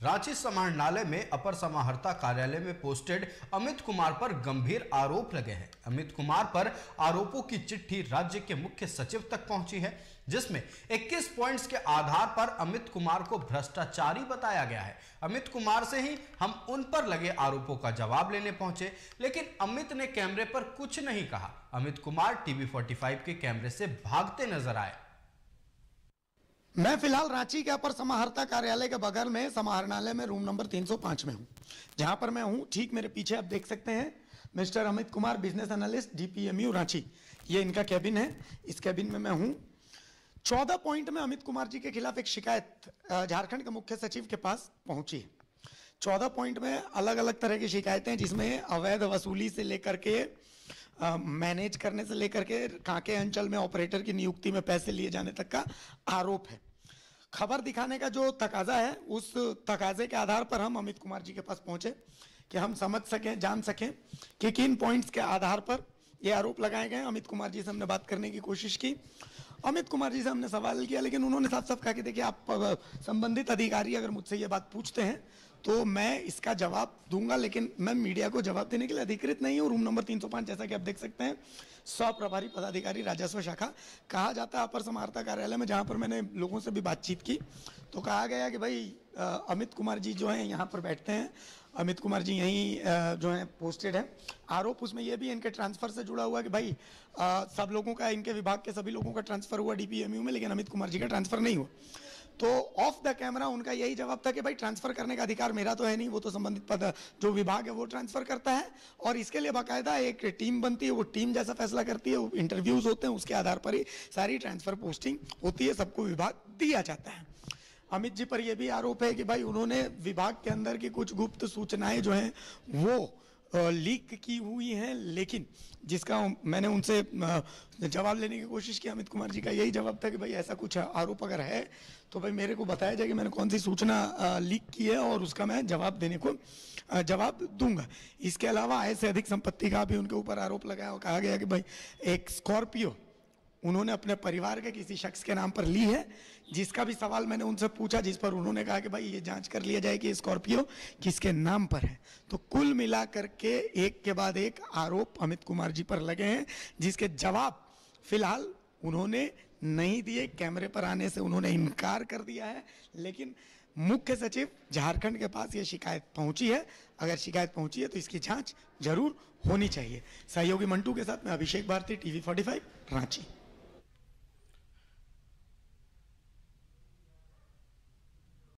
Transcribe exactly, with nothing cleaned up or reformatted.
रांची समाहरणालय में अपर समाहर्ता कार्यालय में पोस्टेड अमित कुमार पर गंभीर आरोप लगे हैं। अमित कुमार पर आरोपों की चिट्ठी राज्य के मुख्य सचिव तक पहुंची है, जिसमें इक्कीस पॉइंट्स के आधार पर अमित कुमार को भ्रष्टाचारी बताया गया है। अमित कुमार से ही हम उन पर लगे आरोपों का जवाब लेने पहुंचे, लेकिन अमित ने कैमरे पर कुछ नहीं कहा। अमित कुमार टीवी पैंतालीस के कैमरे से भागते नजर आए। मैं फिलहाल रांची के अपर समाहर्ता कार्यालय के बगल में समाहरणालय में रूम नंबर तीन सौ पाँच में हूं। जहां पर मैं हूं, ठीक मेरे पीछे आप देख सकते हैं mister Amit Kumar, business analyst, DPMU Ranchi. ये इनका कैबिन है। इस कैबिन में मैं हूं। चौदह पॉइंट में अमित कुमार जी के खिलाफ एक शिकायत झारखंड के मुख्य सचिव के पास पहुंची है। चौदह पॉइंट में अलग अलग तरह की शिकायतें, जिसमें अवैध वसूली से लेकर के मैनेज करने से लेकर के कांके अंचल में ऑपरेटर की नियुक्ति में पैसे लिए जाने तक का आरोप है। खबर दिखाने का जो तकाजा है, उस तकाजे के आधार पर हम अमित कुमार जी के पास पहुंचे कि हम समझ सकें, जान सकें कि किन पॉइंट्स के आधार पर ये आरोप लगाए गए। अमित कुमार जी से हमने बात करने की कोशिश की। अमित कुमार जी से हमने सवाल किया, लेकिन उन्होंने साफ साफ कहा कि देखिए, आप संबंधित अधिकारी अगर मुझसे ये बात पूछते हैं तो मैं इसका जवाब दूंगा, लेकिन मैं मीडिया को जवाब देने के लिए अधिकृत नहीं हूँ। रूम नंबर तीन सौ पाँच, जैसा कि आप देख सकते हैं, सौ प्रभारी पदाधिकारी राजस्व शाखा कहा जाता है अपर समाहर्ता कार्यालय में। जहाँ पर मैंने लोगों से भी बातचीत की तो कहा गया कि भाई अमित कुमार जी जो हैं यहाँ पर बैठते हैं। अमित कुमार जी यहीं जो है पोस्टेड है। आरोप उसमें यह भी इनके ट्रांसफर से जुड़ा हुआ कि भाई आ, सब लोगों का, इनके विभाग के सभी लोगों का ट्रांसफर हुआ डीपीएमयू में, लेकिन अमित कुमार जी का ट्रांसफर नहीं हुआ। तो ऑफ द कैमरा उनका यही जवाब था कि भाई ट्रांसफर करने का अधिकार मेरा तो है नहीं, वो तो संबंधित पद जो विभाग है वो ट्रांसफर करता है, और इसके लिए बाकायदा एक टीम बनती है, वो टीम जैसा फैसला करती है, वो इंटरव्यूज होते हैं, उसके आधार पर ही सारी ट्रांसफर पोस्टिंग होती है, सबको विभाग दिया जाता है। अमित जी पर यह भी आरोप है कि भाई उन्होंने विभाग के अंदर की कुछ गुप्त सूचनाएं जो हैं वो लीक की हुई हैं, लेकिन जिसका मैंने उनसे जवाब लेने की कोशिश की। अमित कुमार जी का यही जवाब था कि भाई ऐसा कुछ आरोप अगर है तो भाई मेरे को बताया जाए कि मैंने कौन सी सूचना लीक की है, और उसका मैं जवाब देने को जवाब दूंगा। इसके अलावा आय से अधिक संपत्ति का भी उनके ऊपर आरोप लगाया और कहा गया कि भाई एक स्कॉर्पियो उन्होंने अपने परिवार के किसी शख्स के नाम पर ली है, जिसका भी सवाल मैंने उनसे पूछा, जिस पर उन्होंने कहा कि भाई ये जांच कर लिया जाए कि स्कॉर्पियो किसके नाम पर है। तो कुल मिलाकर के एक के बाद एक आरोप अमित कुमार जी पर लगे हैं, जिसके जवाब फिलहाल उन्होंने नहीं दिए। कैमरे पर आने से उन्होंने इनकार कर दिया है, लेकिन मुख्य सचिव झारखंड के पास ये शिकायत पहुंची है। अगर शिकायत पहुंची है तो इसकी जांच जरूर होनी चाहिए। सहयोगी मंटू के साथ मैं अभिषेक भारती, टीवी पैंतालीस, रांची।